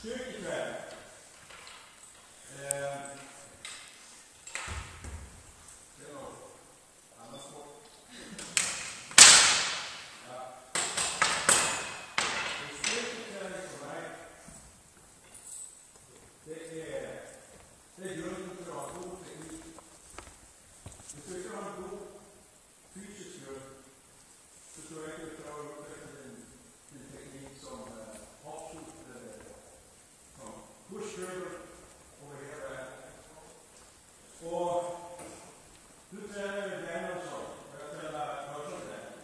styrketräning. Det är något annat sport. Ja. Styrketräning för mig, det är grunden för att ha god teknik. Hvis du ikke har en god fysisk grund, så tror jeg ikke, at du kan udvikle en teknik som hoppsut, som push-dribble over hele verden. Og nu taler jeg med Danielsson, og jeg taler Nordsjælland.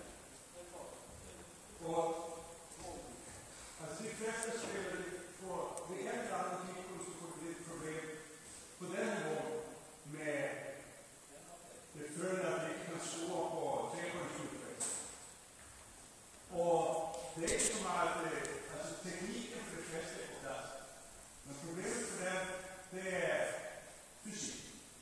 Og altså de fleste spillere får det ene eller andet tidspunkt, så får de lidt problem på den niveau med det føler, at de ikke kan score på trepointsudfald. Og det er ikke så meget, altså teknikken for det fleste er på plads. Men problemet for dem, det er fysik.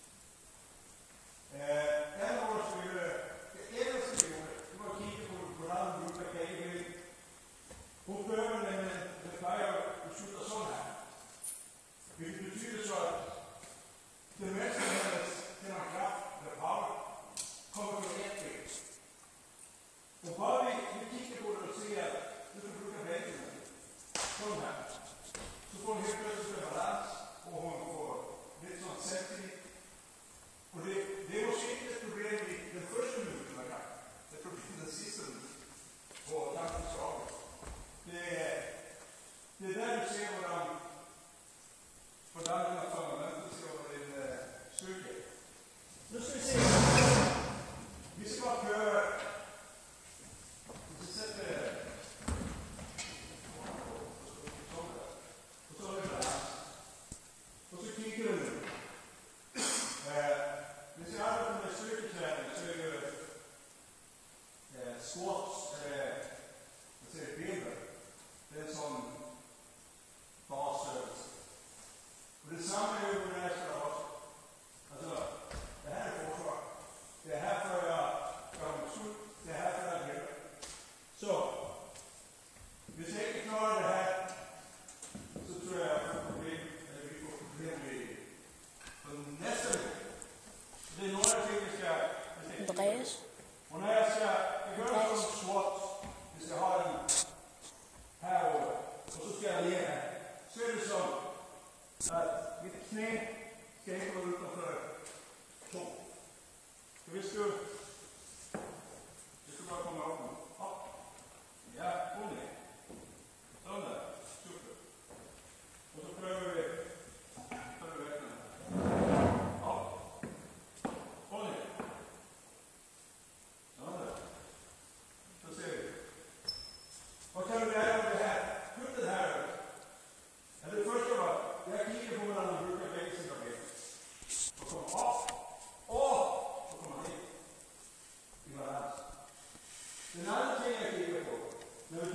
Alle vores spillere, det eneste vi gjorde, det var at kigge på hvordan hun bruger bagved. Hun bøger nemlig, det plejer at beslutte sådan her. Hvilket betyder så, at det meste af den har kraft, eller power, kommer på et ben. Og bare vi kigger på det og ser, at du skal bruge bænkene. Sådan her. Så får hun helt plötsligt en balans, og hun får lidt sådan selvtillid. Og det er måske ikke et problem i den første minut, man kan. Det er problem i den sidste minut, hvor tanken skal op. Det er der, du ser, hvordan den er fundamentet til en styrke. Nu skal vi se. Vi skal bare køre. Vi skal sætte og så er det balance. Og så kigger vi nu. Hvis jeg arbejder med styrketræning, så er det squats, benene. Det er sådan barsøvelse. Og det samme er jo med næste også. Altså, det her er forsvar. Det er herfra, jeg gør mig sud. Det er herfra, jeg hjælper. Så, hvis jeg ikke klarer det her, så tror jeg, at jeg får problem, eller vi får problem med det. Så næste uge, det er nogle af de ting, vi skal... Andreas. Og når jeg skal gøre sådan en squat, vi skal have den herovre, og så skal jeg lære her, så er det sådan, at mit knæ skal ikke gå ud for 2. Så hvis du bare komme op nu. Op. Ja, under. Sådan der. Super. Og så prøver vi væk nu. Op. Under. Sådan der. Så ser vi. Og kan du lære om det her? Køb det her. Er det første var, jeg kigger på, hvordan man bruger begge sine ben. Og kommer op. Og kommer ned. I balance. Den anden ting, jeg kigger på, når vi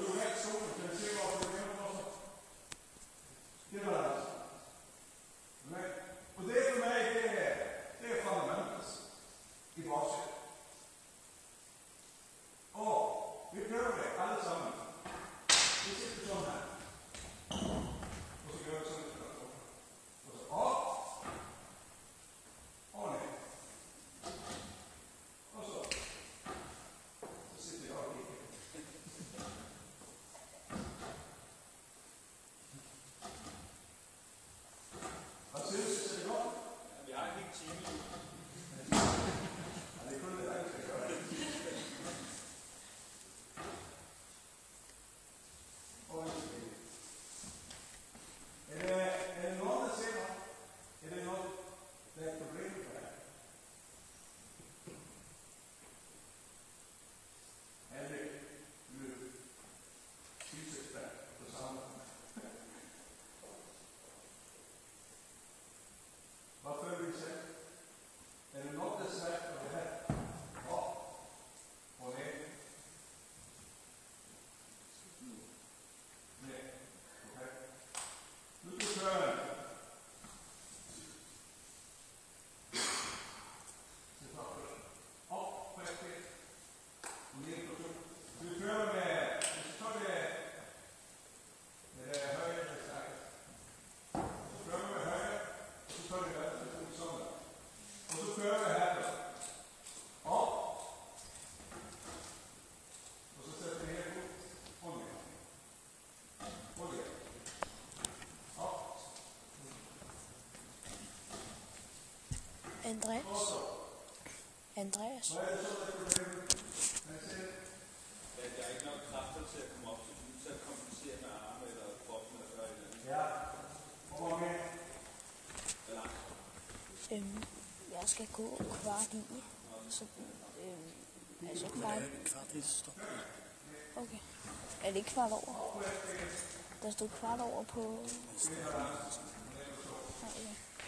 Andreas. Andreas. Hvad er det så, der er problemet? At jeg ikke nok kræfter til at komme op til den, til at kompensere med arme eller kroppen eller gøre et eller andet. Ja. Og hvor med? Jeg skal gå kvart i. Så, altså kvart. Okay. Er det ikke kvart over? Der stod kvart over på... Okay.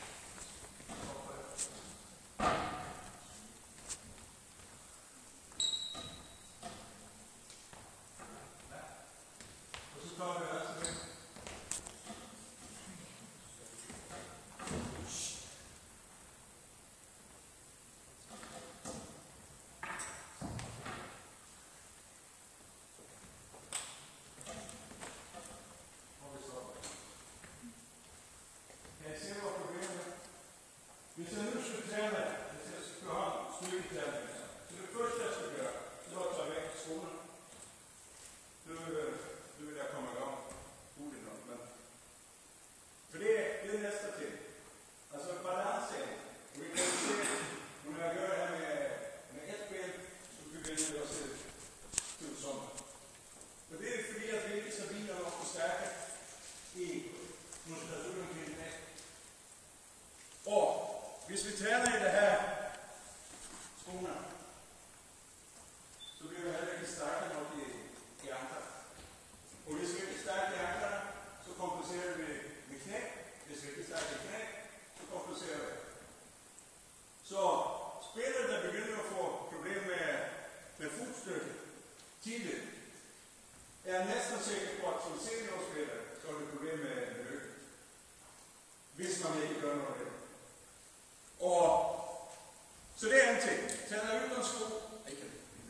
Hvis jeg nu skal tale, hvis jeg skal have styrketræning, så det første jeg skal gøre, det er at tage væk til skolen. Det vil jeg komme i gang hurtigt nok, men... For det er næste ting. Altså balance. Og vi kan se, når jeg gør det her med et ben, så begynder det også til sommer. Og det er fordi, at vi ikke er stabile nok for stærke i muskulaturen til det. Og hvis vi træner i det her skoene, så bliver vi heller ikke stærke nok i ankler. Og hvis vi ikke er stærke i anklerne, så kompenserer vi med knæ. Hvis vi ikke er stærke i knæ, så kompenserer vi. Så spillere, der begynder at få problemer med fodstøtte tidligt, er næsten sikker på, at som seniorspiller skal have problemer med ryggen. Hvis man ikke gør noget af det. Og så det er en ting. Tag ud og sko. Ikke.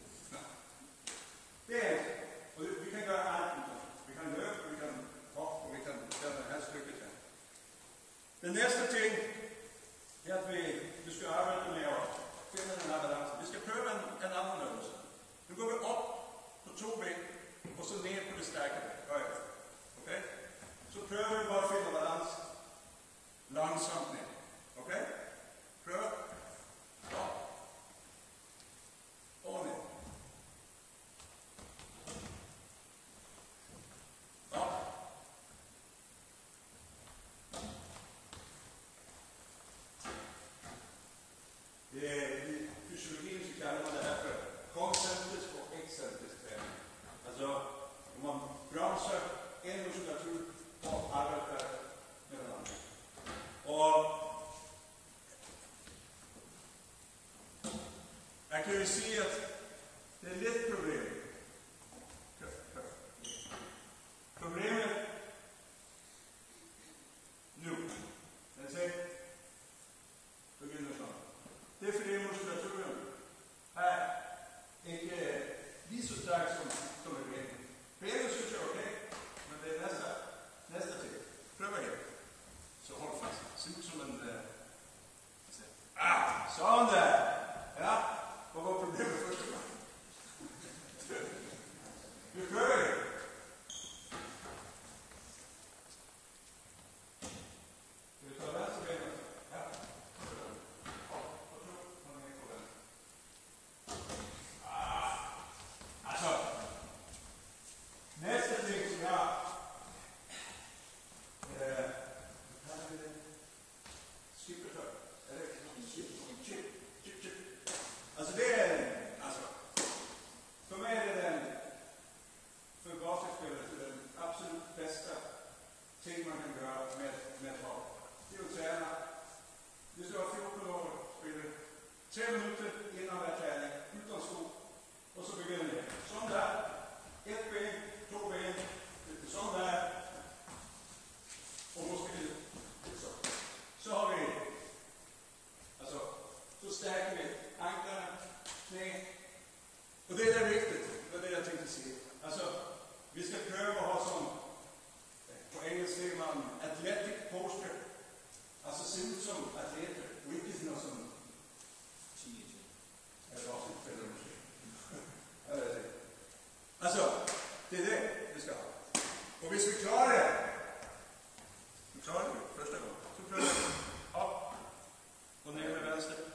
Det er en ting. Og vi kan gøre alt. Vi kan løbe, vi kan hoppe, og vi kan have et stykke til. Den næste ting er, at vi skal arbejde med at finde en balance. Vi skal prøve en anden øvelse. Nu går vi op på 2 ben, og så ned på det stærke ben. Okay? Så prøver vi bare at finde balance. Langsomt ned. Okay? Prøv. Stop. Og ned. Stop. Det er i fysiologien, så kalder man det her for koncentrisk og ekscentrisk træning. Altså, når man bremser en muskulatur og arbejder med den andre. Og jeg kan jo sige, at det er lidt problem. Problemet nu, jeg siger, begynder sådan. Det er fordi muskulaturen er ikke lige så stærk som et ben. Benet synes jeg er okay, men det er næste ting. Prøv igen. Så hold fast. Se ud som en... sådan der. Ja. Hvad var problemet første gang? Vi prøver det. Skal vi tage venstre ben? Ja. Altså. Næste ting, som jeg har. Skibetøj. Er det ikke? Chip. Altså det er, for mig er det den, for golfspiller, den absolut bedste ting, man kan gøre med et hold. Det er jo træner. Hvis du har 14 år spille 3 minutter inden hver træning, uden sko, og så begynder det. Sådan der. 1 ben, 2 ben, sådan der. Og måske lidt så. Så har vi, altså, så stærker vi anklerne, knæ. Og det er vigtigt, det er det, jeg tænkte at sige. Altså, vi skal prøve at have sådan, på engelsk siger man, athletic posture. Altså, se ud som atleter, og ikke sådan noget som teenager. Er det også et fælde måske? Altså, det er det, vi skal have. Og hvis vi klarer det, første gang, så prøver vi op og ned med venstre.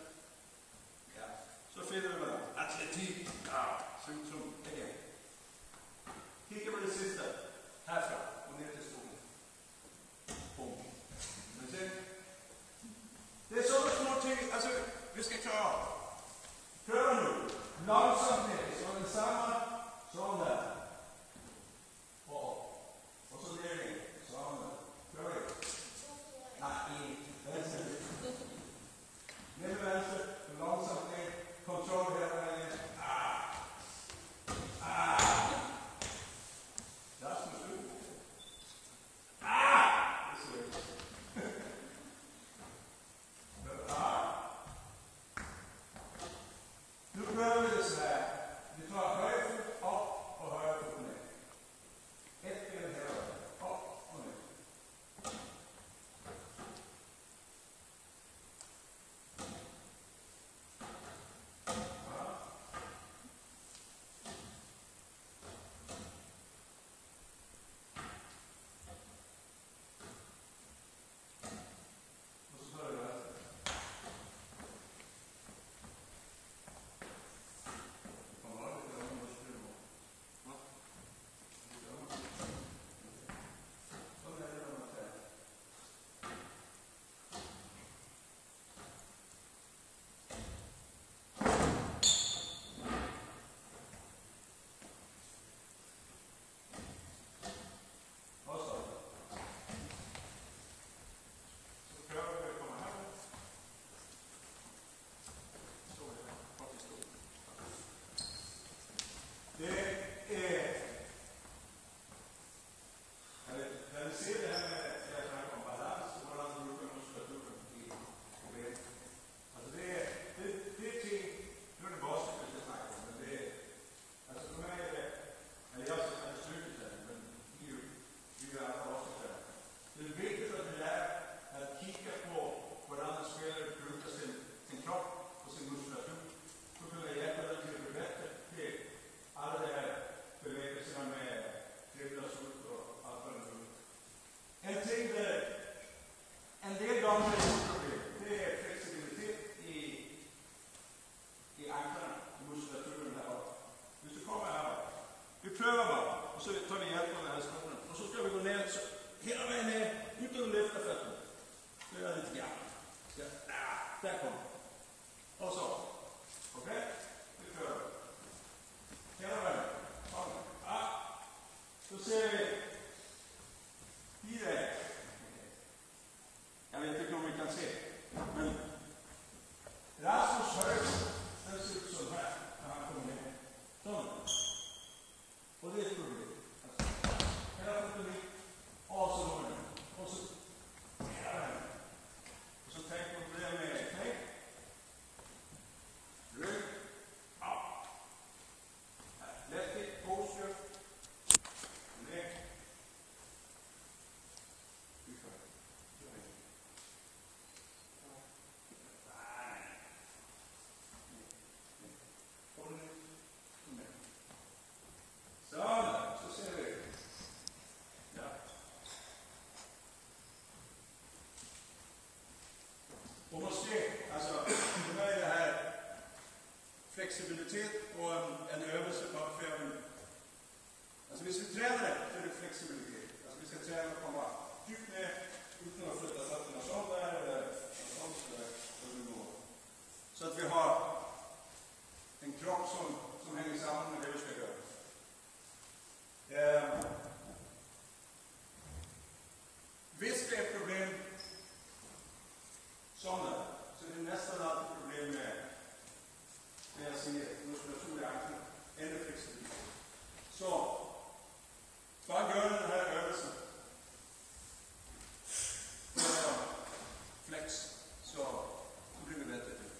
ser det här med jag snackar om balans och balans brukar muskulaturen i ben. Alltså det är ting, nu är det basket vi ska snacka om, men det är, alltså för mig är det, eller jag ska inte sluta sen, men vi är alla basket där. Det är viktigt att vi lär att kika på hvordan en spelare brukar sin kropp och sin muskulatur. Så kan det hjälpa den till att bli bättre till alla de här bevegelserna med dribblas ut och allt vad det är. En ting där en del gånger är ett problem, det är flexibilitet i anklarna, i muskulaturen här bak. Hvis du kommer här bak, vi prövar bara och så tar vi hjälp av den här skolan och så ska vi gå ner så, hela vägen ner utan att lyfta fötterna. Nu gör jag lite grann. Där kommer. Och så. Okej? Vi prövar. Hela vägen. Ja. Då ser vi. I det. Jag vet inte om vi kan se. Men Rasmus höjd, den ser ut så här när han kommer ner. Sån. Och det är ett problem. Alltså, hela foten hit. Och så går den. Och så hela vägen. Och så tänker man på det med knä. Rygg. Ja. Let it posture. Ner. Så ser vi. Ja. Och måste, alltså, för mig är det här flexibilitet och en övelse på att få en, alltså hvis vi tränar det så är det flexibilitet. Alltså vi ska träna att komma djupt ner utan att flytta fötterna sånt där eller sånt där. Så att vi har en kropp som hänger samman med det vi ska göra. Visst det är ett problem sådana, så det är nästan alltid problem med när jag ser muskulatur i anklarna eller flexibilitet. Så, bara gör den här övelsen. Flex, så blir vi bättre till.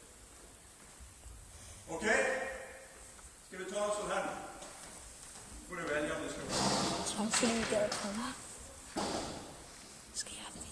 Okej? Ska vi ta en sån här? Får du välja om det ska vara. Som flyger på. Ska jag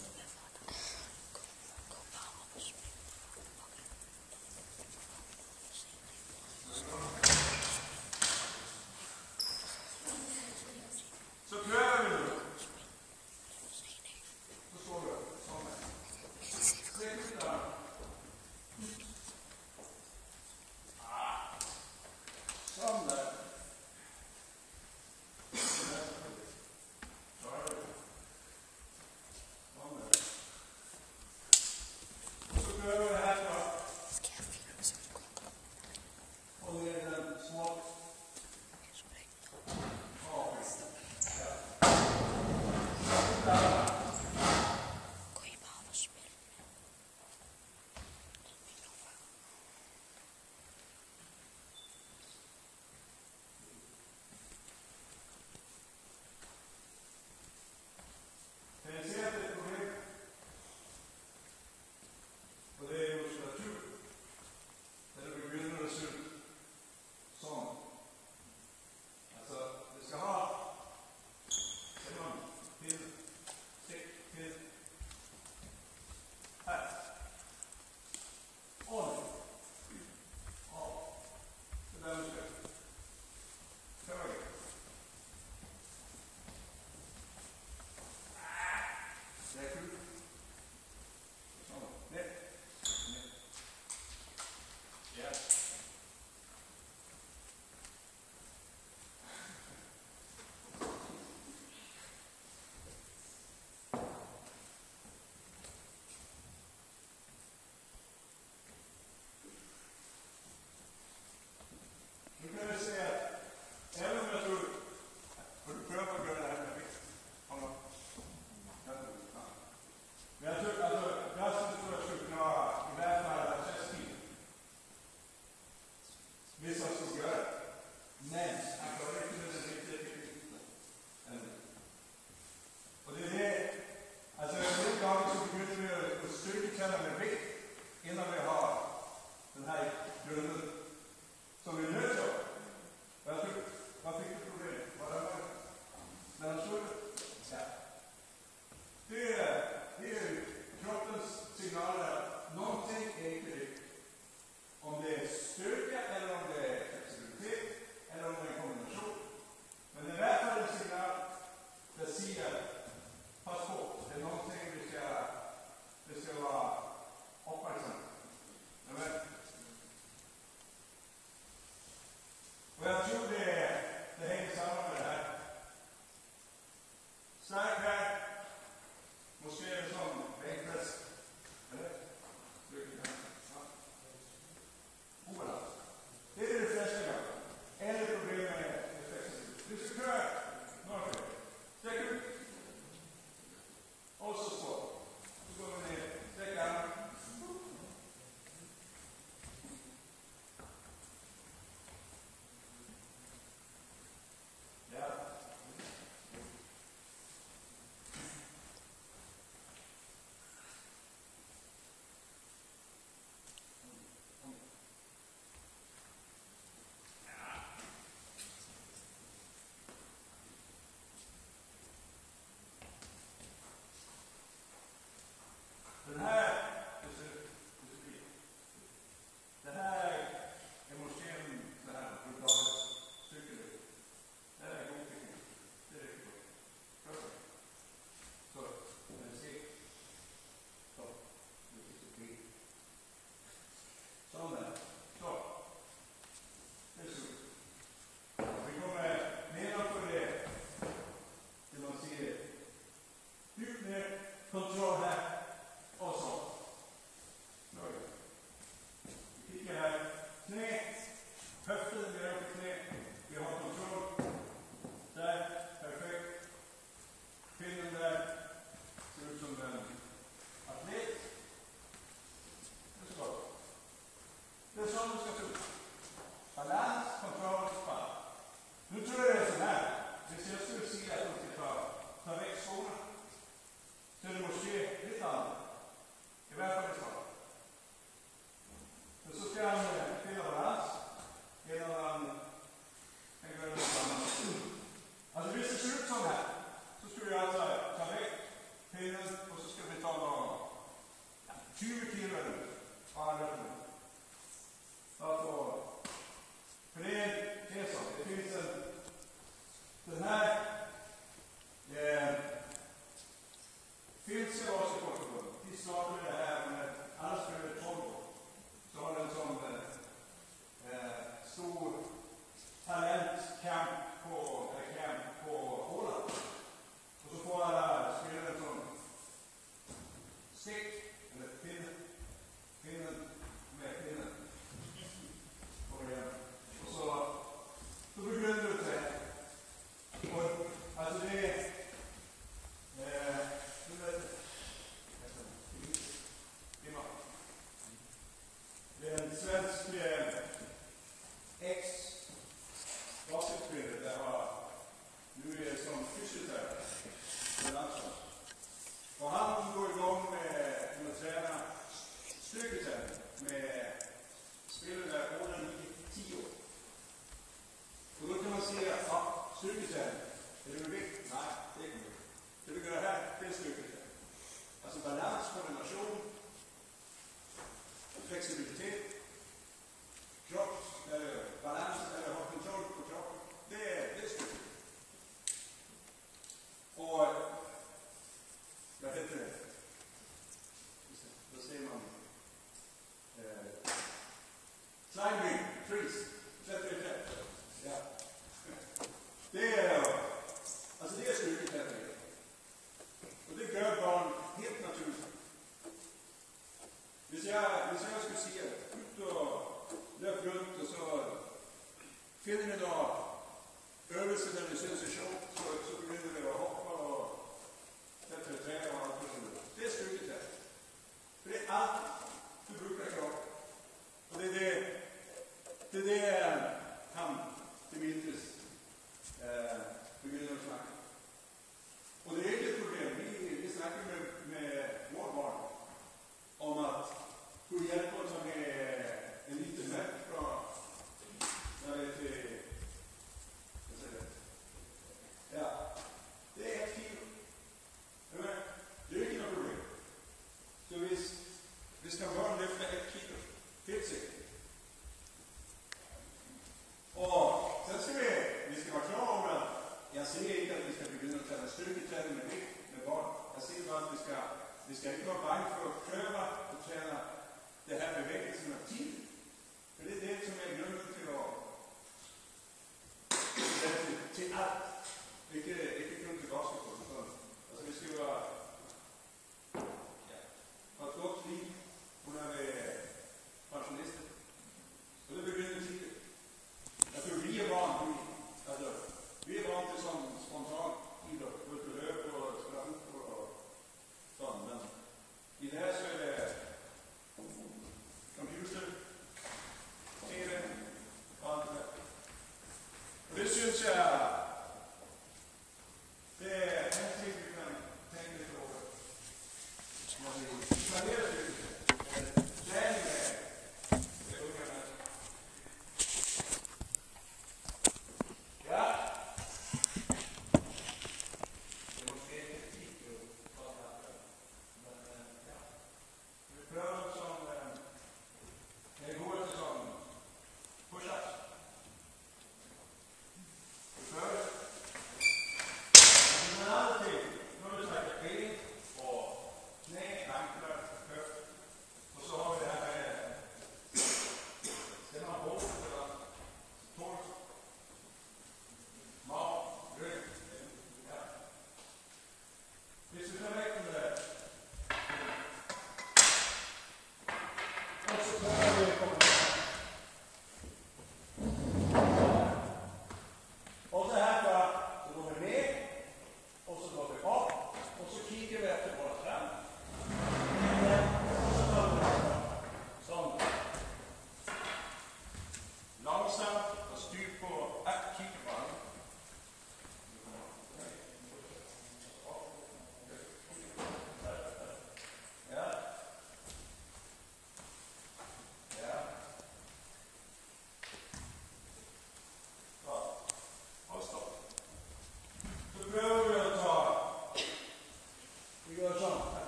så det måske lidt andet. I hvert fald i starten. Men så skal han finde balans, eller han gør noget andet. Altså hvis det ser ud sådan her, så skal vi altså tage væk pinden, og så skal vi tage noget 20 kilo fra løften. For det er sådan, det findes den her finns också i Portugal. De startade det här med alla skulle Togo. Så har den som stor talentkamp på Åland. Och så får alla spela en sån stick, eller pinnen med pinnen. Och så begynner du till. Och alltså det det är en svensk ex-basketspelare där har nu är som fysioterapeut. Och han går igång med att träna styrketräning med spelare där åren i 10 år. Och då kan man se att styrketräning, är det vikt? Nej, det är inte vikt. Det du gör här, det är styrketräning. Alltså balans, koordination, flexibilitet, balans eller ha kontroll på kroppen, det är styrketräning. Och vad heter det? Då ser man climbing trees, klättra i träd. Ja. Det är styrketräning. Och det gör barn helt naturligt. Hvis jeg skulle sige, ut og løp rundt, og så finder vi da øvelser der vi synes er sjovt, så begynder vi at hoppe og sætte træer og alt det. Det er styrketræning. For det er alt, du bruger i kroppen. Og det er han, Dimitris, begynder at snakke. Och det är inte ett problem. Vi snackar med vår barn om att hur hjälpa oss med en liten mätt från när det är till ja, det är 1 kilo. Det är inte något problem. Så vi ska barn lyfta 1 kilo. Helt säkert. Och sen ska vi ska vara klara om att jag ser inte att vi ska börja träna styrketräning med barn. Jag ser bara att vi ska inte vara bange för att pröva och träna det här bevägelsen av tid. För det är det som är grunden till allt. Inte grund till basketboll. Alltså vi ska ha ett gott liv och när vi är pensionister. Och det begynner tidigt. Jag tror vi är van vi är van till sån spontan idrott, gå ut och löp och spela fotboll och sånt. Men i det här så är det computer, TV och allt det där. Och det syns jag, det är en ting vi kan tänka lite över. När vi planerar träning med ungarna. Ja.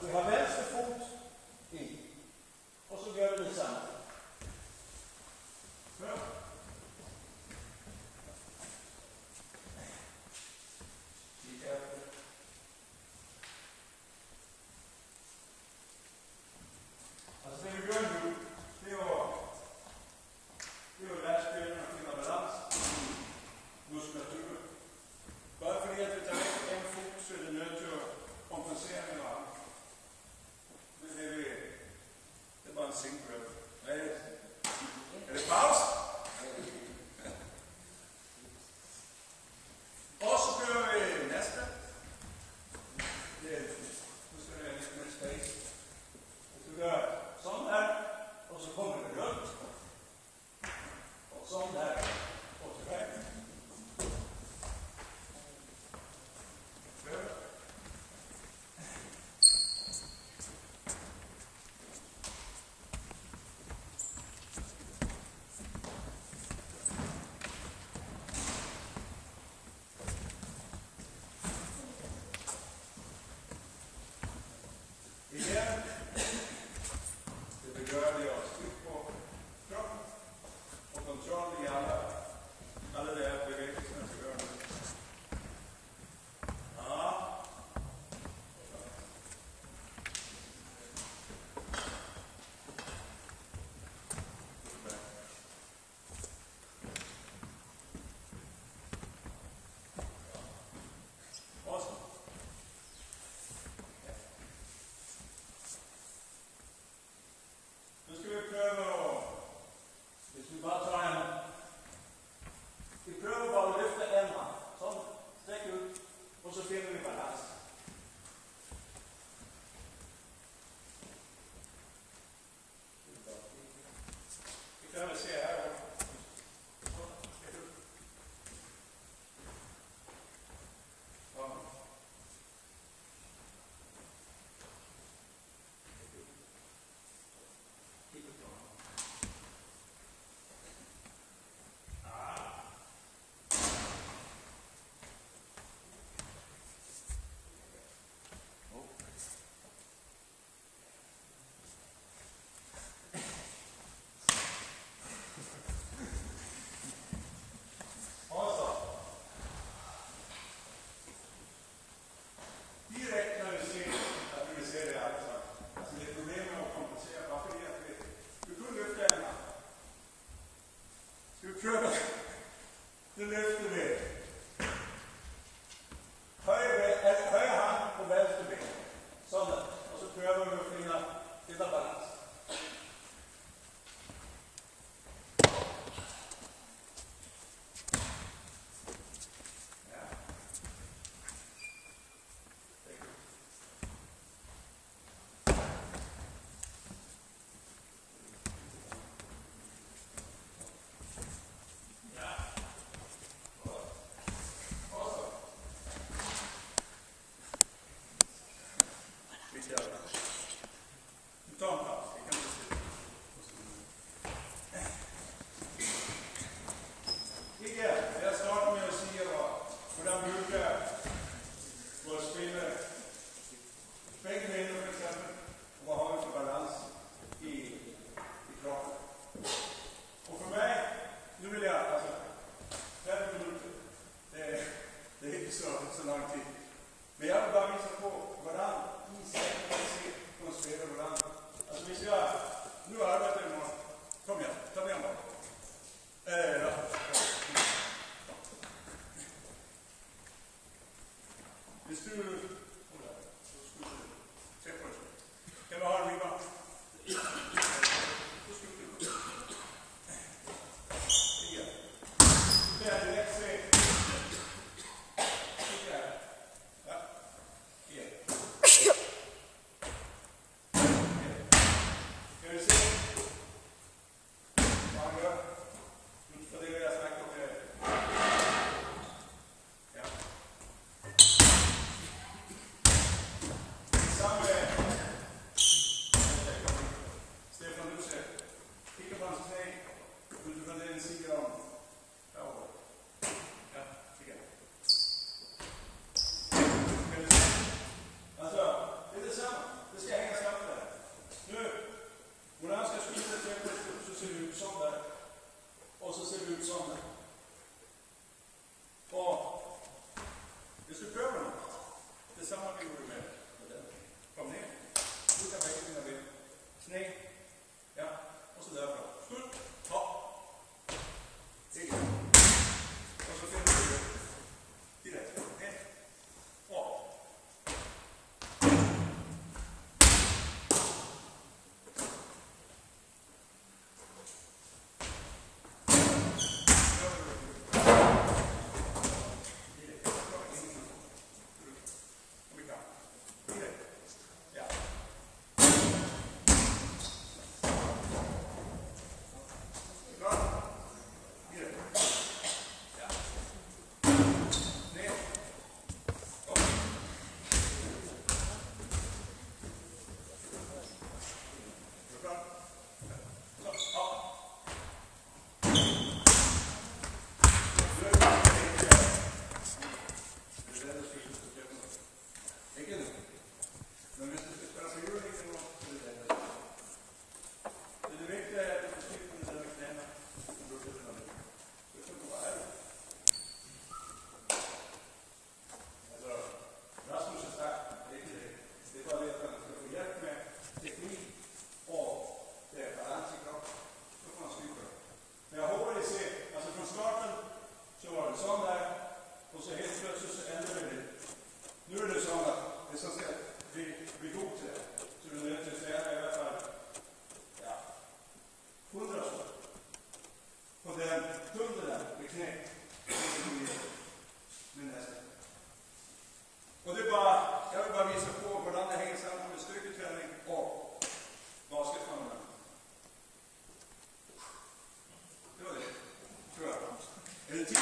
Vi har vänster fot in. Och så gör vi detsamma. Bra. Kika efter. Alltså det vi gör nu, det är att lära spelarna att finna balans i muskulaturen. Bara för att vi tar en fot så är det nödvändigt att kompensera med varandra. Det är bara en sinkpröv. Är det paus? Och så gör vi nästa. Nu ska vi göra lite mer space. Vi ska göra sån här. Och så kommer det runt. Och sån här. Och så här. Igen. Det begör vi oss ut på kroppen och kontroll i alla de här bevegelserna vi gör nu. Ja. Awesome. Nu ska vi pröva att, vi bara tar vi prövar bara att lyfta en hand. Så, sträck ut och så finner vi balans. Vi kan väl se här. Ja. Direkt när vi ser det här, alltså det är problem med att kompensera. Varför är det? Du kunde lyfta en hand. Ska vi pröva? Nu lyfter vi. Höger hand på vänster ben. Sådär. Och så prövar vi att finna balans. Jag startar med att säga hur de brukar våra spelare. Bägge benen för exempel. Och vad har vi för balans i kroppen. Och för mig, nu vill jag alltså 5 minuter. Det är inte så lång tid. Men jag vill bara visa på varandra i sig. Det skal hænge sammen der. Nu, hvordan skal skifte tempo, så ser det ud sådan der. Og så ser det ud sådan der. Og hvis du kører med det samme vi gjorde med. Kom ned. Du kan begge dine ben. Knæ. Ja. Og så derfra. Skud. Hop. Ikke. Og så finder du det. Direkte. Hen. Op. Og det er bare, jeg vil bare vise på, hvordan det hænger sammen med styrketræning og basketball. Det var det. Kør. Er det 10?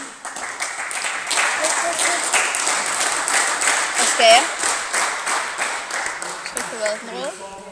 Hvad skal jeg? Skal jeg være den røde?